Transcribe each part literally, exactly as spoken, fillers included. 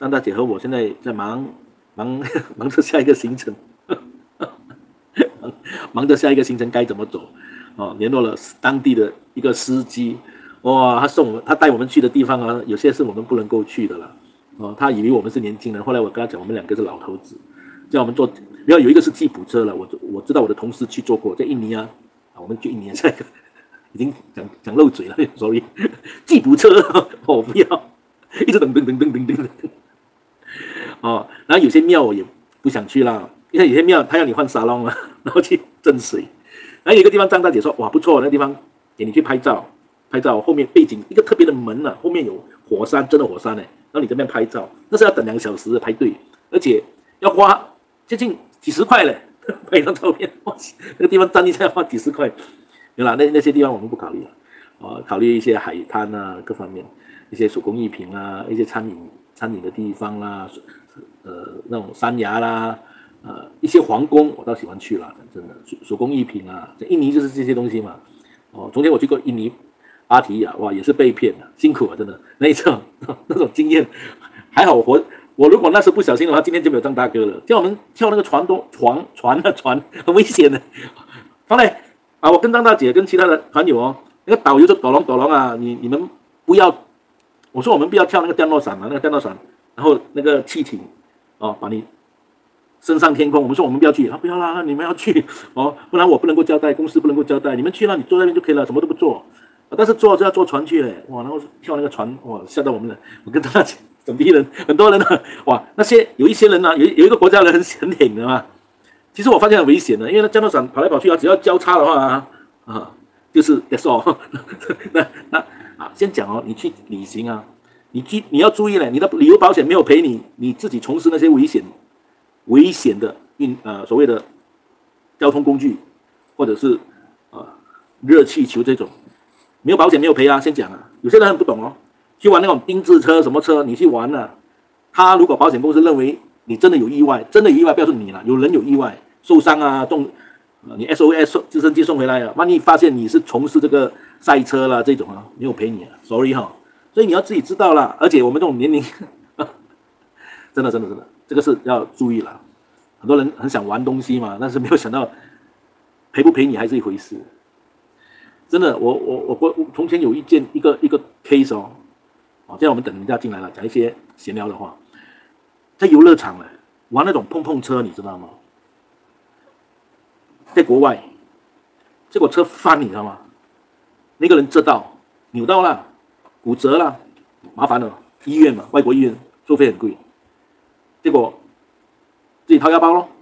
张大姐和我现在在忙忙忙着下一个行程，忙忙着下一个行程该怎么走。哦，联络了当地的一个司机，哇，他送我们，他带我们去的地方啊，有些是我们不能够去的了。哦，他以为我们是年轻人，后来我跟他讲，我们两个是老头子，叫我们坐，然后有一个是吉普车了，我我知道我的同事去坐过，在印尼啊，啊，我们去印尼这个已经讲讲漏嘴了 ，sorry， 吉普车，我、哦、不要，一直等等等等等等等，哦，然后有些庙我也不想去啦，因为有些庙他要你换沙龙了，然后去镇水。然后有一个地方，张大姐说：“哇，不错，那个地方给你去拍照，拍照后面背景一个特别的门啊，后面有火山，真的火山呢。然后你这边拍照，那是要等两个小时的排队，而且要花接近几十块嘞，拍一张照片，哇，那个地方站一下要花几十块。有啦，那那些地方我们不考虑了，啊，考虑一些海滩啊，各方面一些手工艺品啊，一些餐饮餐饮的地方啦，呃，那种山崖啦。”呃，一些皇宫我倒喜欢去了，真的手手工艺品啊，印尼就是这些东西嘛。哦，昨天我去过印尼芭提雅，哇，也是被骗的，辛苦啊，真的那一种那种经验，还好我我如果那时不小心的话，今天就没有张大哥了。叫我们跳那个船东船船啊船，很危险的。后来啊，我跟张大姐跟其他的团友哦，那个导游说：“抖龙抖龙啊，你你们不要，我说我们不要跳那个降落伞嘛，那个降落伞，然后那个气艇哦，把你。”升上天空，我们说我们不要去，啊不要啦，你们要去哦，不然我不能够交代，公司不能够交代，你们去了，你坐在那边就可以了，什么都不做，啊、但是坐就要坐船去嘞，哇，然后跳那个船，哇，吓到我们了，我跟他讲，本地人很多人呢、啊，哇，那些有一些人呢、啊，有有一个国家人很很挺的嘛，其实我发现很危险的，因为那降落伞跑来跑去啊，只要交叉的话啊，啊，就是 that's all 那那啊，先讲哦，你去旅行啊，你去你要注意嘞，你的旅游保险没有赔你，你自己从事那些危险。危险的运呃所谓的交通工具，或者是呃热气球这种，没有保险没有赔啊。先讲啊，有些人很不懂哦，去玩那种丁字车什么车，你去玩了、啊，他如果保险公司认为你真的有意外，真的有意外，不要说你了，有人有意外受伤啊，中呃你 S O S 直升机送回来了，万一发现你是从事这个赛车啦这种啊，没有赔你啊 ，sorry 哈，所以你要自己知道啦。而且我们这种年龄，真的真的真的。这个是要注意了，很多人很想玩东西嘛，但是没有想到赔不赔你还是一回事。真的，我我我我从前有一件一个一个 case 哦，哦，现在我们等人家进来了，讲一些闲聊的话，在游乐场呢玩那种碰碰车，你知道吗？在国外，结果车翻，你知道吗？那个人折到扭到了，骨折了，麻烦了，医院嘛，外国医院收费很贵。结果自己掏腰包咯，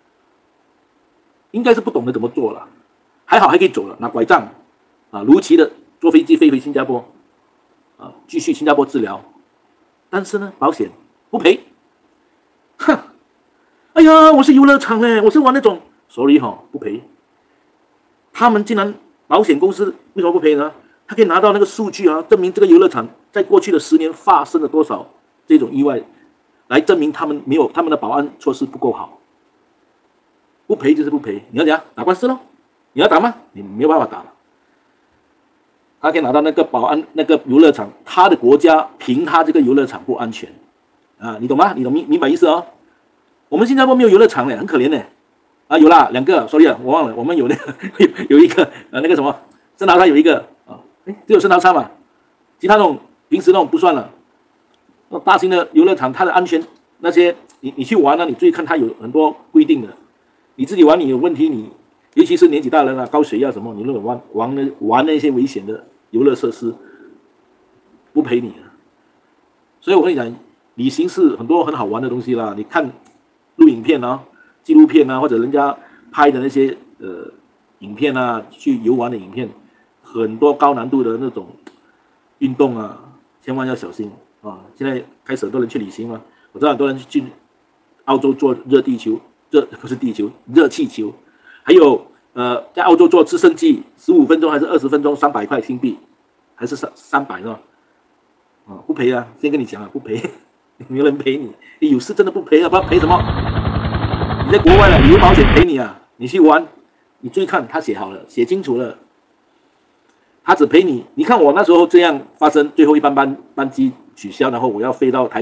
应该是不懂得怎么做了，还好还可以走了，拿拐杖啊，如期的坐飞机飞回新加坡，啊，继续新加坡治疗，但是呢，保险不赔，哼，哎呀，我是游乐场哎，我是玩那种 ，sorry 哈，不赔，他们竟然保险公司为什么不赔呢？他可以拿到那个数据啊，证明这个游乐场在过去的十年发生了多少这种意外。来证明他们没有他们的保安措施不够好，不赔就是不赔。你要怎样打官司咯？你要打吗？你没有办法打了。他可以拿到那个保安那个游乐场，他的国家凭他这个游乐场不安全啊，你懂吗？你懂明明白意思哦？我们新加坡没有游乐场嘞，很可怜嘞。啊，有啦，两个 ，sorry 啊，我忘了，我们有那个有一个呃那个什么圣淘沙有一个啊，哎，只有圣淘沙嘛，其他那种平时那种不算了。大型的游乐场，它的安全那些，你你去玩呢、啊，你注意看，它有很多规定的。你自己玩，你有问题，你尤其是年纪大人啊，高血压什么，你如果玩玩那玩那些危险的游乐设施，不赔你啊。所以我跟你讲，旅行是很多很好玩的东西啦。你看录影片啊、纪录片啊，或者人家拍的那些呃影片啊，去游玩的影片，很多高难度的那种运动啊，千万要小心。啊，现在开始很多人去旅行嘛，我知道很多人去澳洲做热地球，热不是地球，热气球，还有呃，在澳洲做直升机，十五分钟还是二十分钟，三百块新币，还是三三百是吧？啊，不赔啊，先跟你讲啊，不赔，没有人赔你，你有事真的不赔啊，不知道赔什么？你在国外了，旅游保险赔你啊，你去玩，你注意看，他写好了，写清楚了。他只赔你，你看我那时候这样发生，最后一班班班机取消，然后我要飞到台北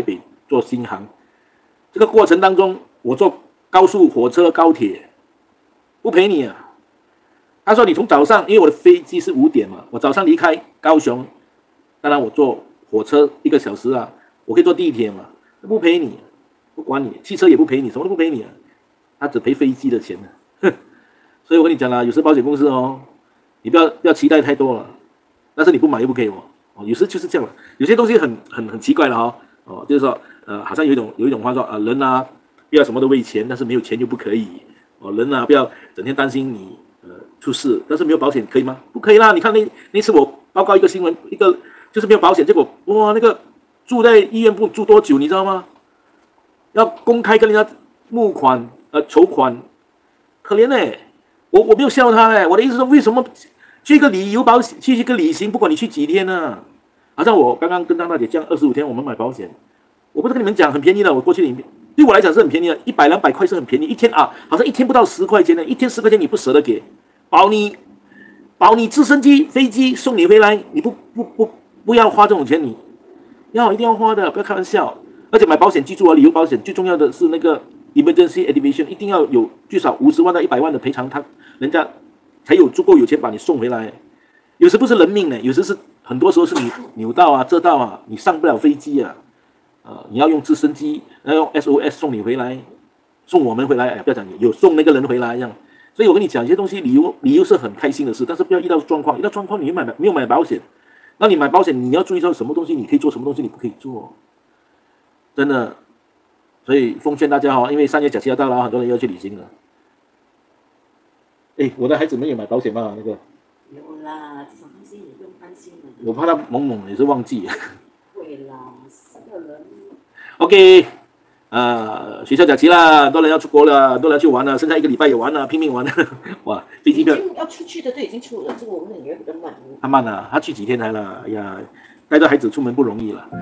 做新航。这个过程当中，我坐高速火车、高铁，不赔你啊。他说你从早上，因为我的飞机是五点嘛，我早上离开高雄，当然我坐火车一个小时啊，我可以坐地铁嘛，不赔你，不管你，汽车也不赔你，什么都不赔你啊，他只赔飞机的钱呢。所以我跟你讲了，有时保险公司哦，你不要不要期待太多了，但是你不买又不给我哦，有时就是这样了，有些东西很很很奇怪了哈、哦，哦，就是说呃，好像有一种有一种话说啊、呃，人啊不要什么都为钱，但是没有钱就不可以哦，人啊不要整天担心你呃出事，但是没有保险可以吗？不可以啦，你看那那次我报告一个新闻，一个就是没有保险，结果哇那个住在医院不住多久，你知道吗？要公开跟人家募款呃筹款，可怜嘞、欸。我我没有笑他哎，我的意思是说，为什么去一个旅游保险，去一个旅行，不管你去几天呢、啊？好像我刚刚跟张大姐讲，二十五天我们买保险，我不是跟你们讲很便宜的，我过去里面对我来讲是很便宜的，一百两百块是很便宜，一天啊，好像一天不到十块钱呢，一天十块钱你不舍得给，保你保你直升机飞机送你回来，你不不不不要花这种钱，你要一定要花的，不要开玩笑。而且买保险，记住啊，旅游保险最重要的是那个 emergency aviation， 一定要有最少五十万到一百万的赔偿，他人家才有足够有钱把你送回来。有时不是人命呢，有时是很多时候是你扭到啊、折到啊，你上不了飞机啊，呃，你要用直升机，要用 S O S 送你回来，送我们回来，哎，不要讲你有送那个人回来这样。所以我跟你讲，一些东西旅游旅游是很开心的事，但是不要遇到状况，遇到状况你买没有买保险，那你买保险你要注意到什么东西你可以做，什么东西你不可以做。真的，所以奉劝大家哈，因为三月假期要到了，很多人要去旅行了。哎，我的孩子们有买保险吗？那个有啦，这种东西你不用担心的。 我怕他懵懵也是忘记。 会啦，十个人。 OK， 啊、呃，学校假期啦，很多人要出国了，很多人要去玩了，剩下一个礼拜也玩了，拼命玩了。哇，飞机票要出去的都已经出了，这个我们的女儿比较慢。 他慢了，他去几天来了？哎呀，带着孩子出门不容易了。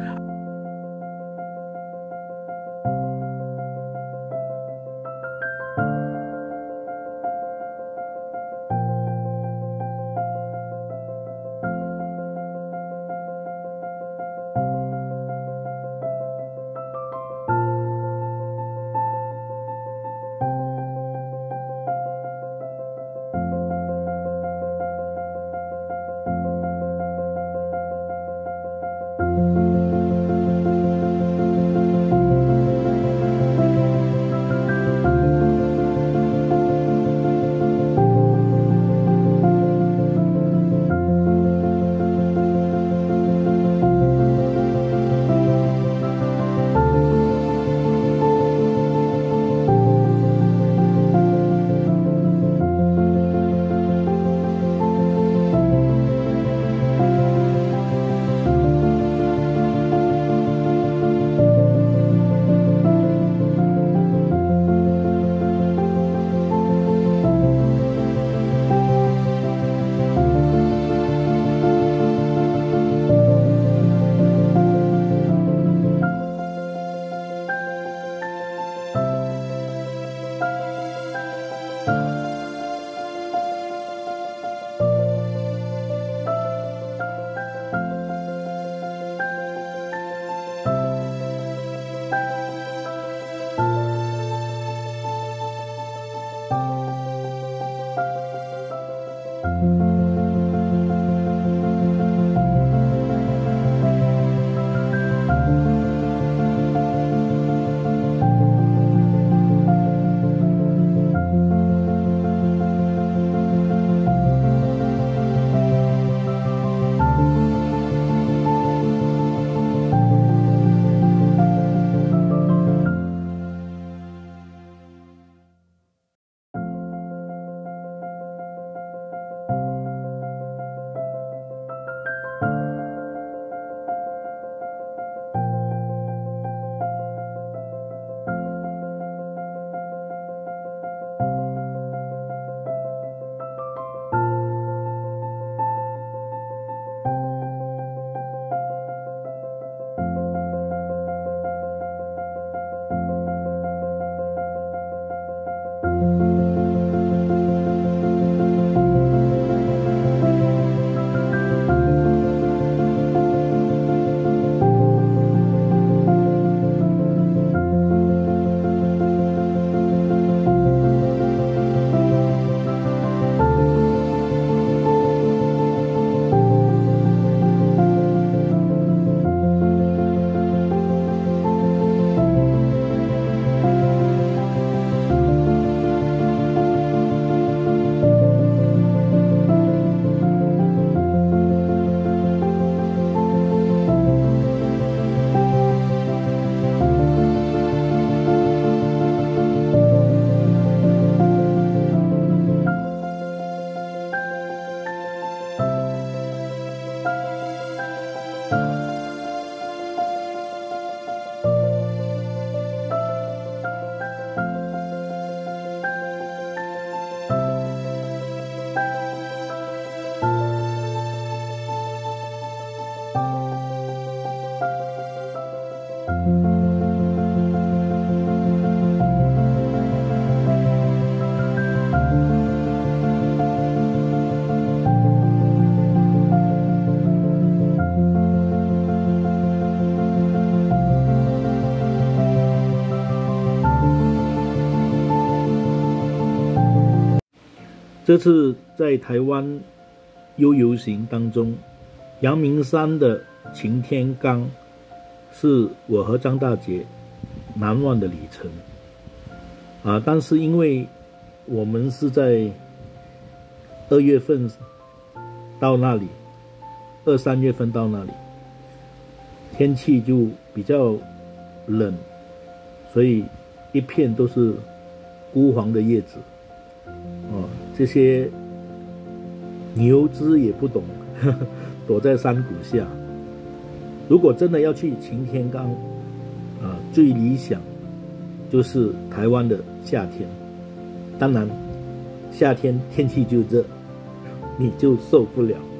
这次在台湾悠游行当中，阳明山的擎天岗是我和张大姐难忘的旅程啊！但是因为我们是在二月份到那里，二三月份到那里，天气就比较冷，所以一片都是枯黄的叶子。哦，这些牛只也不懂，呵呵，躲在山谷下。如果真的要去擎天岗，啊，最理想就是台湾的夏天。当然，夏天天气就热，你就受不了。